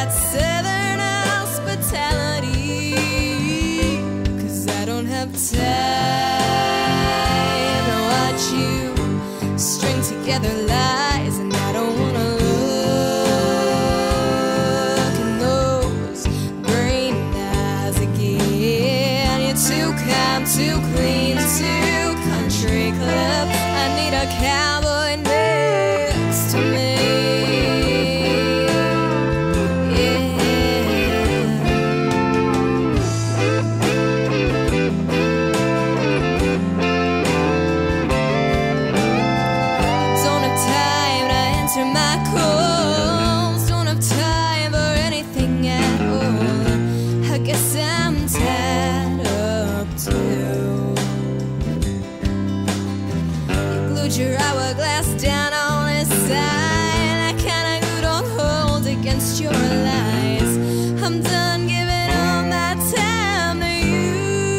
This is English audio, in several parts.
that southern hospitality, 'cause I don't have time to watch you string together lies, and I don't wanna look in those green eyes again. You're too calm, too clean, too country club. I need a cowboy next to me. My calls, don't have time for anything at all. I guess I'm tied up too. You glued your hourglass down on its side. That kind of glue don't hold against your lies. I'm done giving all my time to you,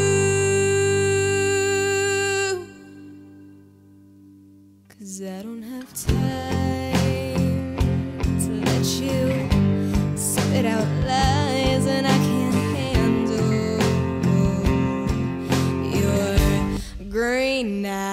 'cause I don't have time you spit out lies, and I can't handle your green eyes.